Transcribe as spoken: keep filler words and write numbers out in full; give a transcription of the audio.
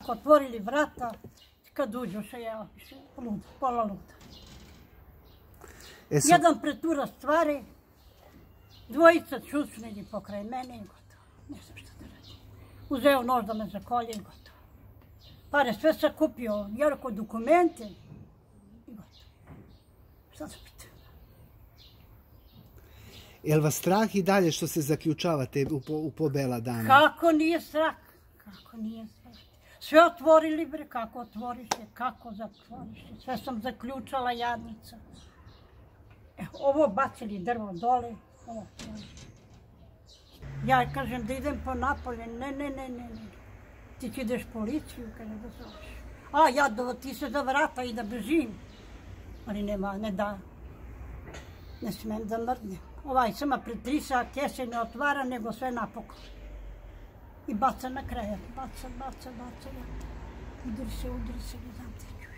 Otvorili vrata, kad uđoše, ja više luda, pola luda. E, Jedan pretura stvari, dvojica čučnili pokraj mene i gotovo. Ne znam šta da radim. Uzeo nož da me zakolje i gotovo. Pare sve sakupio, Jarko dokumente i gotovo. Šta da pitam? Je li vas strah i dalje što se zaključavate u po bela dana? Kako nije strah? Kako nije strah? Sve otvorili, bre, kako otvoriše, kako zatvoriše. Sve sam zaključala, jadnica. E, ovo bacili drvo dole, ovo otvorili. Ja kažem da idem po napolje, ne, ne, ne, ne, ne. Ti će ideš policiju, kaže da zoveš. A, ja, ti se za vrata i da bežim. Ali nema, ne da. Ne smem da mrdnem. Ovaj sama pretrisa, kese ne otvara, nego sve napokon. I baca na kraj, baca, baca, baca. Udri se, udri se, ne znam te ću.